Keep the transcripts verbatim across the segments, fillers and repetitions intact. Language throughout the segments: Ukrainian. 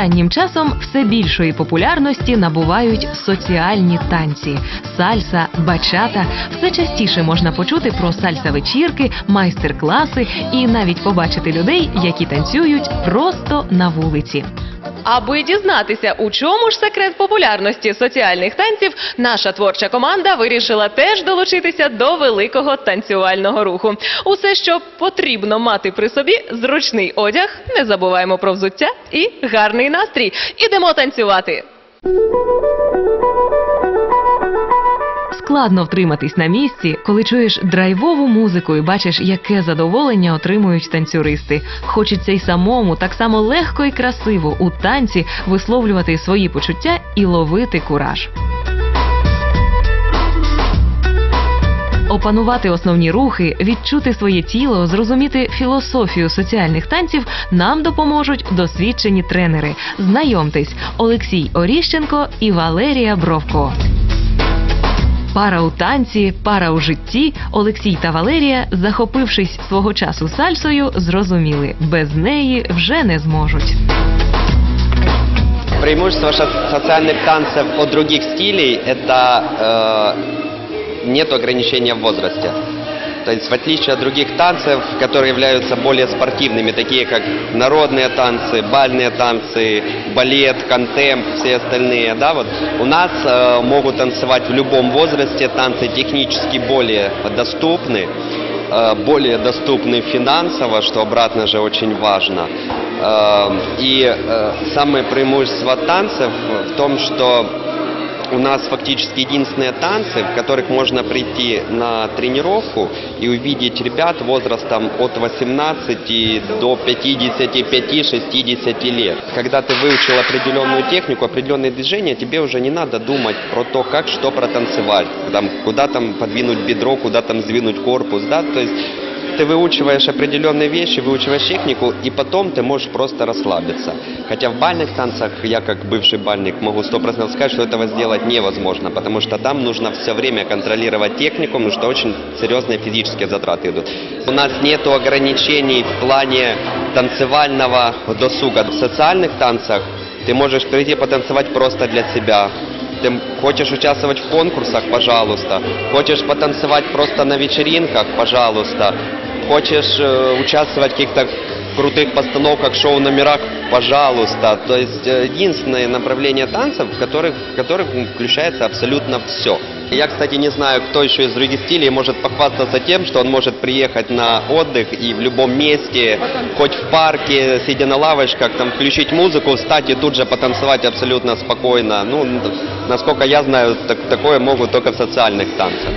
Останнім часом все більшої популярності набувають соціальні танці. Сальса, бачата. Все частіше можна почути про сальса-вечірки, майстер-класи і навіть побачити людей, які танцюють просто на вулиці. Аби дізнатися, у чому ж секрет популярності соціальних танців, наша творча команда вирішила теж долучитися до великого танцювального руху. Усе, що потрібно мати при собі – зручний одяг, не забуваємо про взуття і гарний настрій. Ідемо танцювати! Складно втриматись на місці, коли чуєш драйвову музику і бачиш, яке задоволення отримують танцюристи. Хочеться й самому так само легко і красиво у танці висловлювати свої почуття і ловити кураж. Опанувати основні рухи, відчути своє тіло, зрозуміти філософію соціальних танців нам допоможуть досвідчені тренери. Знайомтесь, Олексій Оріщенко і Валерія Бровко. Пара у танці, пара у житті. Олексій та Валерія, захопившись свого часу сальсою, зрозуміли – без неї вже не зможуть. Преимущество социальных танцев от других стилей – это э, нет ограничения в возрасте. То есть в отличие от других танцев, которые являются более спортивными, такие как народные танцы, бальные танцы, балет, контемп, все остальные, да, вот, у нас э, могут танцевать в любом возрасте, танцы технически более доступны, э, более доступны финансово, что обратно же очень важно. Э, и э, самое преимущество танцев в том, что у нас фактически единственные танцы, в которых можно прийти на тренировку и увидеть ребят возрастом от восемнадцати до пятидесяти пяти — шестидесяти лет. Когда ты выучил определенную технику, определенные движения, тебе уже не надо думать про то, как что протанцевать, там, куда там подвинуть бедро, куда там сдвинуть корпус, да, то есть ты выучиваешь определенные вещи, выучиваешь технику, и потом ты можешь просто расслабиться. Хотя в бальных танцах, я как бывший бальник могу сто процентов сказать, что этого сделать невозможно, потому что там нужно все время контролировать технику, потому что очень серьезные физические затраты идут. У нас нет ограничений в плане танцевального досуга. В социальных танцах ты можешь прийти потанцевать просто для себя. Ты хочешь участвовать в конкурсах – пожалуйста. Хочешь потанцевать просто на вечеринках – пожалуйста. Хочешь э, участвовать в каких-то крутых постановках, шоу-номерах – пожалуйста. То есть единственное направление танцев, в которых, в которых включается абсолютно все. Я, кстати, не знаю, кто еще из других стилей может похвастаться тем, что он может приехать на отдых и в любом месте, хоть в парке, сидя на лавочках, там, включить музыку, встать и тут же потанцевать абсолютно спокойно. Ну, насколько я знаю, так, такое могут только в социальных танцах.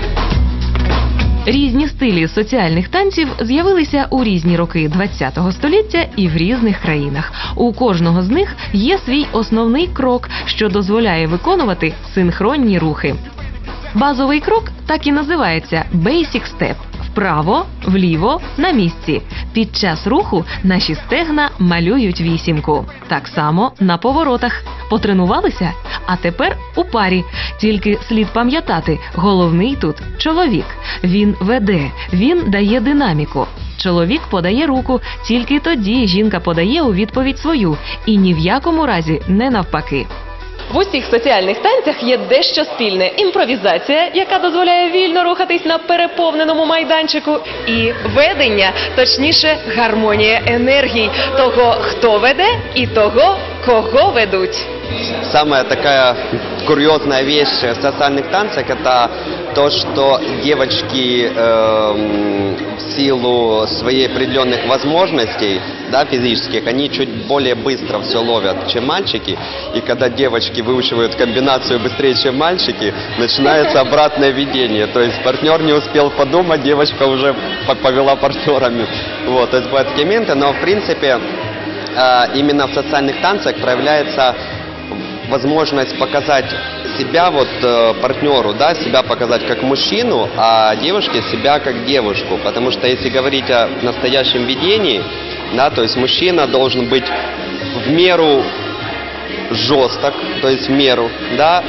Різні стилі соціальних танців з'явилися у різні роки ХХ століття і в різних країнах. У кожного з них є свій основний крок, що дозволяє виконувати синхронні рухи. Базовий крок так і називається «Basic Step» – вправо, вліво, на місці. Під час руху наші стегна малюють вісімку. Так само на поворотах. Потренувалися? А тепер у парі. Тільки слід пам'ятати, головний тут – чоловік. Він веде, він дає динаміку. Чоловік подає руку, тільки тоді жінка подає у відповідь свою. І ні в якому разі не навпаки. В усіх соціальних танцях є дещо спільне – імпровізація, яка дозволяє вільно рухатись на переповненому майданчику, і ведення, точніше гармонія енергій того, хто веде, і того, кого ведуть. Самая такая курьезная вещь в социальных танцах – это то, что девочки э, в силу своих определенных возможностей, да, физических, они чуть более быстро все ловят, чем мальчики. И когда девочки выучивают комбинацию быстрее, чем мальчики, начинается обратное ведение. То есть партнер не успел подумать, девочка уже повела партнерами. Вот, то есть бывают такие моменты, но в принципе э, именно в социальных танцах проявляется возможность показать себя вот э, партнеру, да, себя показать как мужчину, а девушке себя как девушку. Потому что если говорить о настоящем ведении, да, то есть мужчина должен быть в меру жесток, то есть в меру, да,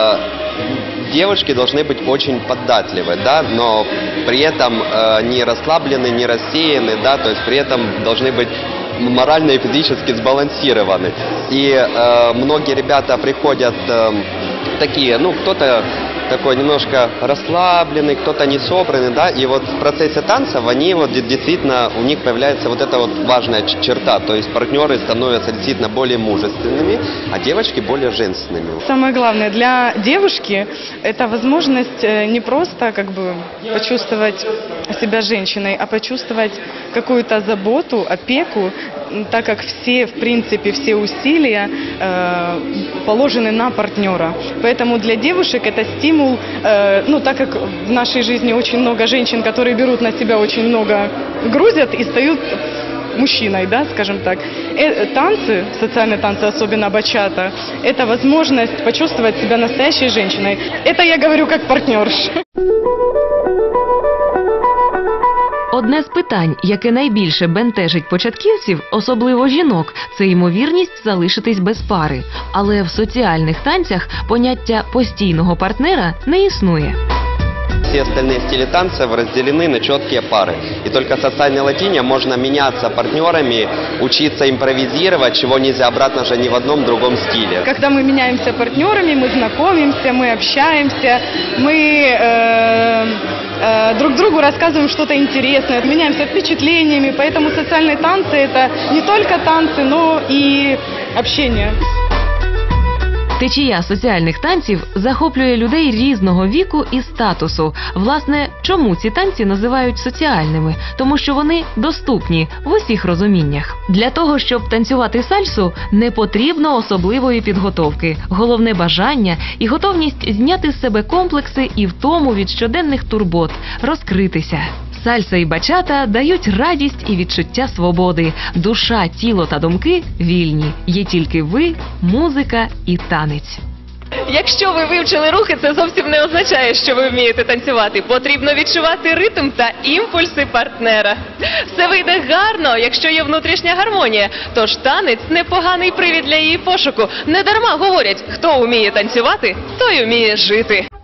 э, девушки должны быть очень податливы, да, но при этом э, не расслаблены, не рассеяны, да, то есть при этом должны быть морально и физически сбалансированы. И э, многие ребята приходят э, такие, ну, кто-то такой немножко расслабленный, кто-то не собранный, да, и вот в процессе танцев они вот действительно, у них появляется вот эта вот важная черта, то есть партнеры становятся действительно более мужественными, а девочки более женственными. Самое главное для девушки – это возможность не просто как бы почувствовать себя женщиной, а почувствовать какую-то заботу, опеку, так как все, в принципе, все усилия э, положены на партнера. Поэтому для девушек это стимул, э, ну так как в нашей жизни очень много женщин, которые берут на себя очень много, грузят и стают мужчиной, да, скажем так. Э, танцы, социальные танцы, особенно бачата, это возможность почувствовать себя настоящей женщиной. Это я говорю как партнерша. Одне з питань, яке найбільше бентежить початківців, особливо жінок, це ймовірність залишитись без пари. Але в соціальних танцях поняття постійного партнера не існує. Все остальные стили танцев разделены на четкие пары. И только в социальной латине можно меняться партнерами, учиться импровизировать, чего нельзя обратно же ни в одном другом стиле. Когда мы меняемся партнерами, мы знакомимся, мы общаемся, мы э, э, друг другу рассказываем что-то интересное, меняемся впечатлениями. Поэтому социальные танцы – это не только танцы, но и общение. Течія соціальних танців захоплює людей різного віку і статусу. Власне, чому ці танці називають соціальними? Тому що вони доступні в усіх розуміннях. Для того, щоб танцювати сальсу, не потрібно особливої підготовки. Головне бажання і готовність зняти з себе комплекси і втому від щоденних турбот, розкритися. Сальса і бачата дають радість і відчуття свободи. Душа, тіло та думки вільні. Є тільки ви, музика і танець. Якщо ви вивчили рухи, це зовсім не означає, що ви вмієте танцювати. Потрібно відчувати ритм та імпульси партнера. Все вийде гарно, якщо є внутрішня гармонія. Тож танець – непоганий привід для її пошуку. Недарма говорять, хто вміє танцювати, той вміє жити.